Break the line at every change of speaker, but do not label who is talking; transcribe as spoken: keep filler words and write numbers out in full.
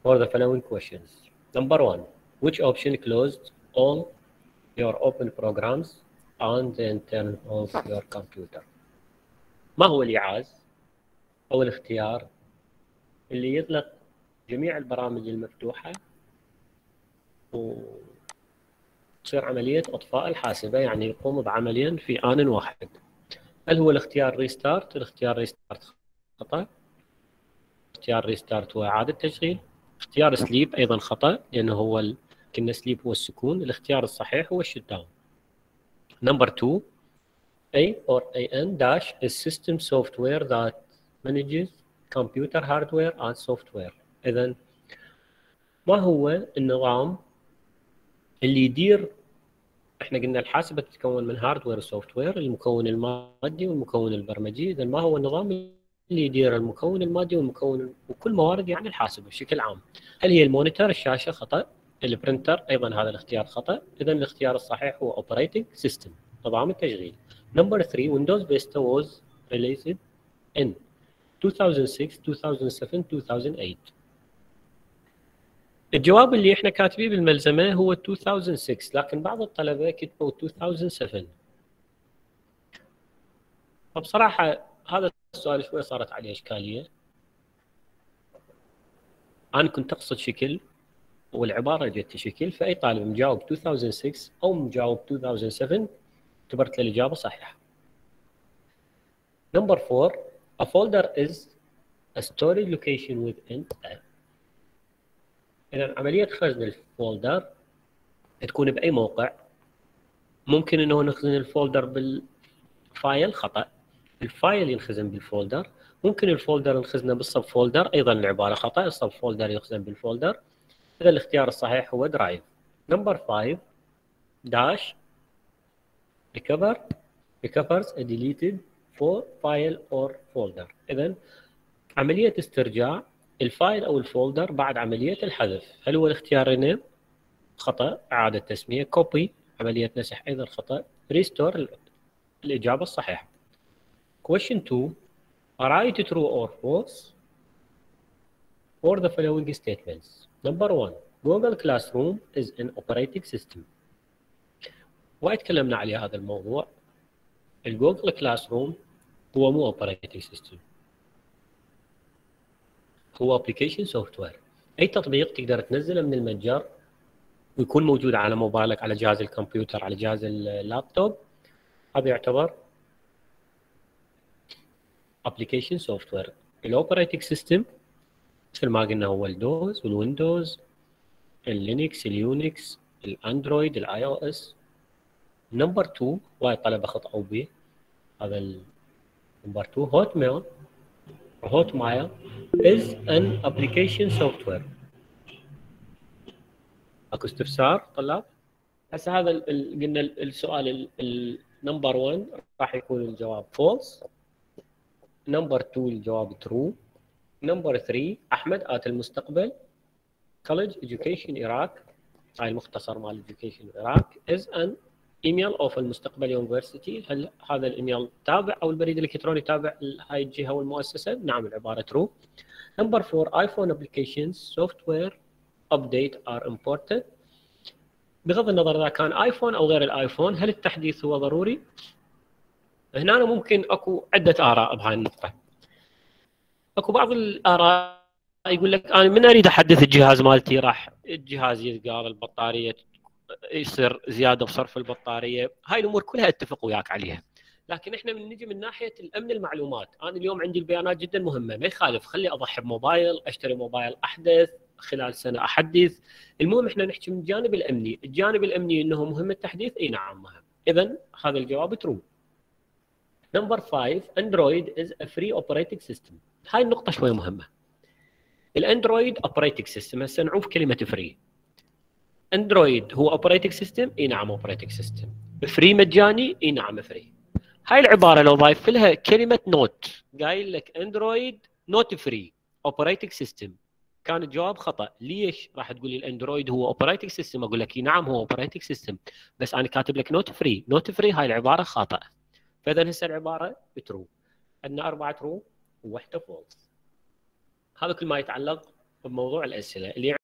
for the following questions. Number one, which option closed all your open programs and then turn off your computer? ما هو الإعاز أو الاختيار اللي يطلق جميع البرامج المفتوحة وتصير عملية إطفاء الحاسبة، يعني يقوم بعمليا في آن واحد؟ هل هو الاختيار ريستارت؟ الاختيار ريستارت خطأ. اختيار ريستارت هو إعادة تشغيل. اختيار سليب أيضا خطأ، لأنه هو ال... كنا سليب هو السكون. الاختيار الصحيح هو الشت داون. Number two, A or A N dash is system software that manages computer hardware and software. إذن ما هو النظام اللي يدير؟ احنا قلنا الحاسبة تتكون من هاردوير وسوفت وير، المكون المادي والمكون البرمجي. إذن ما هو النظام اللي يدير المكون المادي والمكون وكل موارد يعني الحاسبة بشكل عام؟ هل هي المونيتور الشاشة؟ خطأ. البرنتر أيضا هذا الاختيار خطأ. إذن الاختيار الصحيح هو operating system، نظام التشغيل. Number three, Windows Vista was released in two thousand six, two thousand seven, two thousand eight. الجواب اللي احنا كاتبيه بالملزمة هو two thousand six، لكن بعض الطلبة كتبوا two thousand seven. فبصراحة هذا السؤال شوي صارت عليه إشكالية. أنا كنت أقصد شكل والعبارة جت شكل، فأي طالب مجاوب two thousand six أو مجاوب two thousand seven اعتبرت له الإجابة صحيحة. Number four, a folder is a storage location within a. إذا عملية خزن الفولدر تكون بأي موقع. ممكن إنه نخزن الفولدر بالفايل، خطأ. الفايل ينخزن بالفولدر. ممكن الفولدر نخزنه بالسب فولدر، أيضا العبارة خطأ. السب فولدر يخزن بالفولدر. إذا الاختيار الصحيح هو درايف. Number five, dash recover recovers a deleted for file or folder. إذا عملية استرجاع الفايل أو الفولدر بعد عملية الحذف. هل هو الاختيار rename؟ خطأ. إعادة تسمية. copy عملية مسح أيضا خطأ. restore الإجابة الصحيحة. Question two, write true or false for the following statements. Number one, Google Classroom is an operating system. وايد تكلمنا عليه هذا الموضوع. الجوجل كلاس روم هو مو operating system، هو application software. أي تطبيق تقدر تنزله من المتجر ويكون موجود على موبايلك، على جهاز الكمبيوتر، على جهاز اللابتوب، هذا يعتبر application software. الاوبريتنج سيستم مثل ما قلنا هو الدوز والويندوز، اللينكس، اليونكس، الاندرويد، الاي او اس. نمبر two وايد طلبه خطأوا به هذا نمبر two، هوت ميل هوت مايل is an application software. اكو استفسار طلاب؟ هسه هذا قلنا السؤال النمبر واحد راح يكون الجواب فولس، نمبر اثنين الجواب ترو، نمبر ثلاثة احمد ات المستقبل college education Iraq، هاي المختصر مال education Iraq is an email of المستقبل يونيفرسيتي. هل هذا الايميل تابع او البريد الالكتروني تابع هاي الجهه والمؤسسه؟ نعم العباره ترو. نمبر أربعة ايفون ابلكيشنز سوفت وير ابديت ار امبورتنت. بغض النظر اذا كان ايفون او غير الايفون، هل التحديث هو ضروري؟ هنا ممكن اكو عده اراء بهاي النقطه. اكو بعض الاراء يقول لك انا من اريد احدث الجهاز مالتي راح الجهاز يثقل، البطاريه يصير زياده بصرف البطاريه، هاي الامور كلها اتفق وياك عليها. لكن احنا من نجي من ناحيه الامن المعلومات، انا اليوم عندي البيانات جدا مهمه، ما يخالف خلي اضحي بموبايل، اشتري موبايل احدث خلال سنه احدث. المهم احنا نحكي من الجانب الامني، الجانب الامني انه مهم التحديث، اي نعم مهم. اذا هذا الجواب ترو. نمبر خمسة اندرويد از ا فري اوبريتنج سيستم. هاي النقطه شوي مهمه. الاندرويد اوبريتنج سيستم، هسه نعوف كلمه فري. اندرويد هو اوبريتنج سيستم؟ اي نعم اوبريتنج سيستم. فري مجاني؟ اي نعم فري. هاي العباره لو ضايف لها كلمه نوت، قايل لك اندرويد نوت فري اوبريتنج سيستم، كان الجواب خطا. ليش؟ راح تقول لي الاندرويد هو اوبريتنج سيستم، اقول لك اي نعم هو اوبريتنج سيستم، بس انا كاتب لك نوت فري. نوت فري هاي العباره خاطئه. فاذا هسه العباره ترو. عندنا اربعه ترو وواحده فولس. هذا كل ما يتعلق بموضوع الاسئله اللي